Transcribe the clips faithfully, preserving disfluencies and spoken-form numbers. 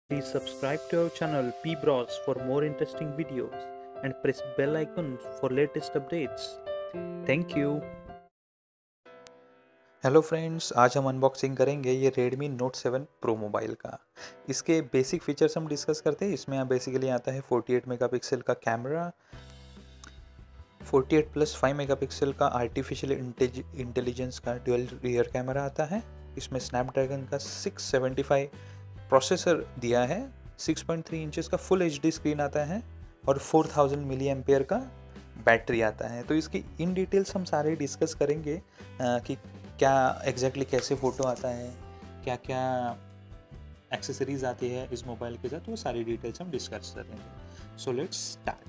Please subscribe to our channel P Bros for more interesting videos and press bell icon for latest updates. Thank you. Hello friends, आज हम unboxing करेंगे ये Redmi Note seven Pro mobile का। इसके basic features हम discuss करते हैं। इसमें बेसिकली आता है अड़तालीस मेगापिक्सल का कैमरा, अड़तालीस प्लस फाइव मेगापिक्सल का आर्टिफिशियल इंटेलिजेंस का ड्यूअल रियर कैमरा आता है। इसमें स्नैपड्रैगन का सिक्स सेवेंटी फाइव प्रोसेसर दिया है। सिक्स पॉइंट थ्री इंचेस का फुल एच डी स्क्रीन आता है और फोर थाउजेंड मिली एम्पेयर का बैटरी आता है। तो इसकी इन डिटेल्स हम सारे डिस्कस करेंगे आ, कि क्या एग्जैक्टली exactly कैसे फ़ोटो आता है, क्या क्या एक्सेसरीज आती है इस मोबाइल के साथ, वो सारी डिटेल्स हम डिस्कस करेंगे। So let's start.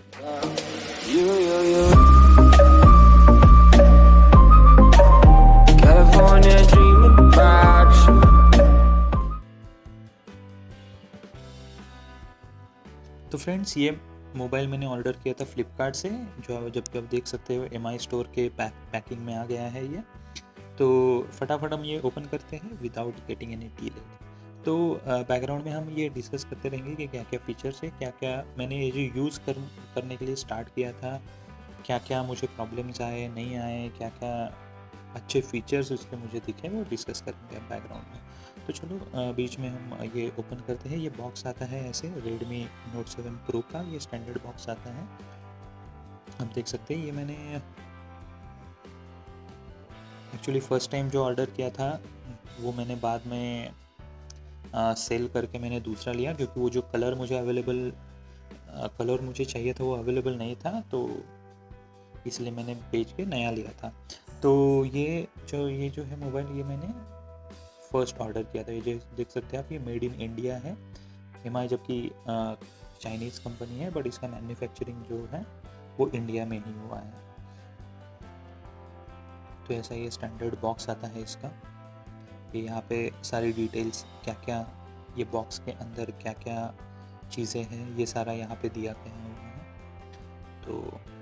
तो फ्रेंड्स, ये मोबाइल मैंने ऑर्डर किया था फ्लिपकार्ट से, जो जबकि आप देख सकते हो एम आई स्टोर के पैक पैकिंग में आ गया है ये। तो फटाफट हम ये ओपन करते हैं विदाउट गेटिंग एनी डिले। तो बैकग्राउंड में हम ये डिस्कस करते रहेंगे कि क्या क्या फीचर्स है, क्या क्या मैंने ये जो यूज़ कर करने के लिए स्टार्ट किया था, क्या क्या मुझे प्रॉब्लम्स आए नहीं आए, क्या क्या अच्छे फीचर्स उसके मुझे दिखे, वो डिस्कस करेंगे बैकग्राउंड में। तो चलो बीच में हम ये ओपन करते हैं। ये बॉक्स आता है ऐसे Redmi Note सेवन Pro का, ये स्टैंडर्ड बॉक्स आता है। आप देख सकते हैं ये मैंने एक्चुअली फ़र्स्ट टाइम जो ऑर्डर किया था वो मैंने बाद में आ, सेल करके मैंने दूसरा लिया, क्योंकि वो जो कलर मुझे अवेलेबल कलर मुझे चाहिए था वो अवेलेबल नहीं था, तो इसलिए मैंने बेच के नया लिया था। तो ये जो ये जो है मोबाइल, ये मैंने फर्स्ट ऑर्डर किया था। ये जो देख सकते हैं आप, ये मेड इन इंडिया है। एम आई जबकि चाइनीज़ कंपनी है, बट इसका मैन्युफैक्चरिंग जो है वो इंडिया में ही हुआ है। तो ऐसा ये स्टैंडर्ड बॉक्स आता है इसका। ये यहाँ पे सारी डिटेल्स, क्या क्या ये बॉक्स के अंदर क्या क्या चीज़ें हैं, ये सारा यहाँ पे दिया गया हुआ है। तो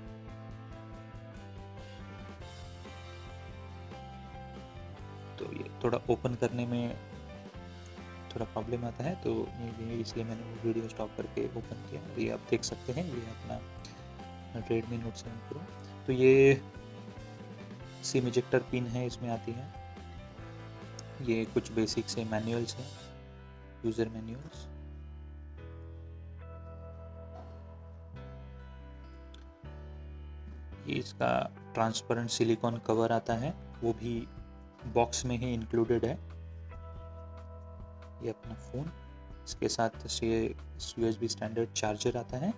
तो ये थोड़ा ओपन करने में थोड़ा प्रॉब्लम आता है, तो ये इसलिए मैंने वो वीडियो स्टॉप करके ओपन किया। और ये आप देख सकते हैं, ये अपना Redmi Note सेवन Pro। तो ये सिम इजेक्टर पिन है, इसमें आती है। ये कुछ बेसिक से मैनुअल्स हैं, यूज़र मैनुअल्स। ये इसका ट्रांसपेरेंट सिलिकॉन कवर आता है, वो भी बॉक्स में ही इंक्लूडेड है। ये अपना फ़ोन, इसके साथ ये U S B standard charger आता है।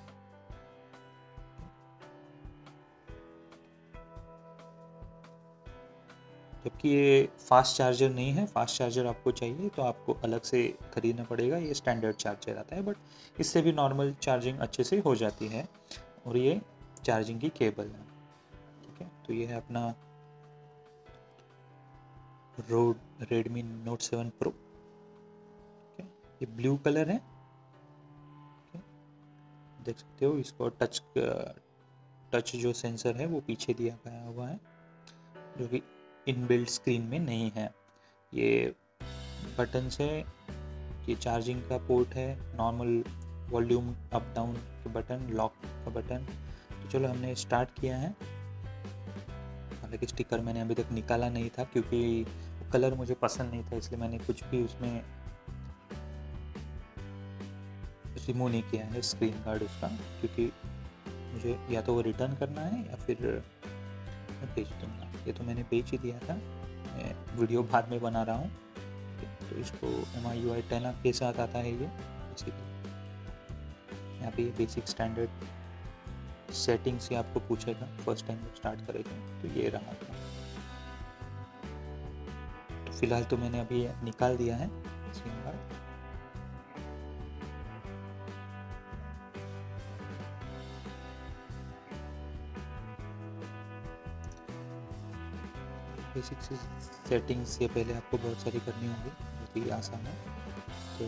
जबकि ये फास्ट चार्जर नहीं है, फास्ट चार्जर आपको चाहिए तो आपको अलग से ख़रीदना पड़ेगा। ये स्टैंडर्ड चार्जर आता है, बट इससे भी नॉर्मल चार्जिंग अच्छे से हो जाती है। और ये चार्जिंग की केबल है, ठीक है। तो ये है अपना रोड Redmi Note सेवन Pro। ये ब्लू कलर है, देख सकते हो। इसको टच टच जो सेंसर है वो पीछे दिया गया हुआ है, जो कि इनबिल्ट स्क्रीन में नहीं है। ये बटन से, ये चार्जिंग का पोर्ट है, नॉर्मल वॉल्यूम अप डाउन के बटन, लॉक का बटन। तो चलो हमने स्टार्ट किया है। हालांकि स्टिकर मैंने अभी तक निकाला नहीं था, क्योंकि कलर मुझे पसंद नहीं था, इसलिए मैंने कुछ भी उसमें रिमूव नहीं किया है स्क्रीन गार्ड उसका, क्योंकि मुझे या तो वो रिटर्न करना है या फिर मैं बेच दूँगा। ये तो मैंने बेच ही दिया था, मैं वीडियो बाद में बना रहा हूँ। तो इसको M I U I ten के साथ आता है ये। बेसिकली यहाँ पे ये बेसिक स्टैंडर्ड सेटिंग से आपको पूछेगा फर्स्ट टाइम जब स्टार्ट करेगा। तो ये रहा था। तो फिलहाल तो मैंने अभी निकाल दिया है स्क्रीन गार्ड। बेसिक सेटिंग्स ये पहले आपको बहुत सारी करनी होगी, जो कि आसान है। तो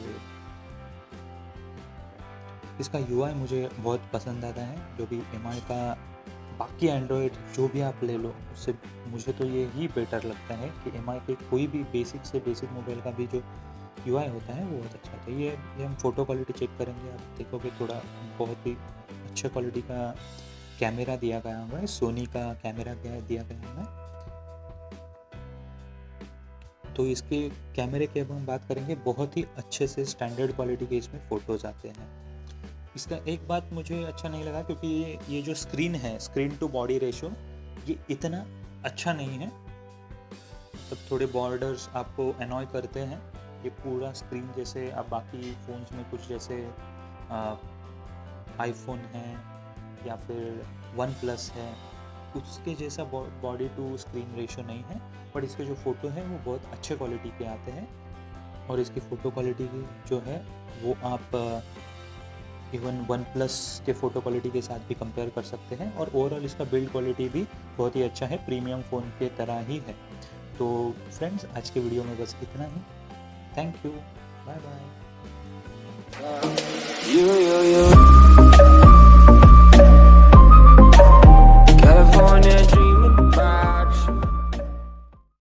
इसका यू आई मुझे बहुत पसंद आता है। जो भी एम आई का बाकी एंड्रॉयड जो भी आप ले लो, उससे मुझे तो ये ही बेटर लगता है कि एम आई के कोई भी बेसिक से बेसिक मोबाइल का भी जो यूआई होता है वो बहुत अच्छा होता है। ये ये हम फ़ोटो क्वालिटी चेक करेंगे, आप देखोगे थोड़ा बहुत ही अच्छे क्वालिटी का कैमरा दिया गया हुआ है, सोनी का कैमरा दिया गया है। तो इसके कैमरे की अब हम बात करेंगे, बहुत ही अच्छे से स्टैंडर्ड क्वालिटी के इसमें फ़ोटोज़ आते हैं। इसका एक बात मुझे अच्छा नहीं लगा, क्योंकि ये ये जो स्क्रीन है, स्क्रीन टू बॉडी रेशो, ये इतना अच्छा नहीं है। मतलब थोड़े बॉर्डर्स आपको एनॉय करते हैं। ये पूरा स्क्रीन जैसे आप बाकी फ़ोन्स में कुछ जैसे आईफोन है या फिर वन प्लस है, उसके जैसा बॉडी टू स्क्रीन रेशो नहीं है। पर इसके जो फ़ोटो हैं वो बहुत अच्छे क्वालिटी के आते हैं, और इसकी फ़ोटो क्वालिटी जो है वो आप इवन वन प्लस के फ़ोटो क्वालिटी के साथ भी कंपेयर कर सकते हैं। और ओवरऑल इसका बिल्ड क्वालिटी भी बहुत ही अच्छा है, प्रीमियम फ़ोन के तरह ही है। तो फ्रेंड्स, आज के वीडियो में बस इतना ही। Thank you, bye bye.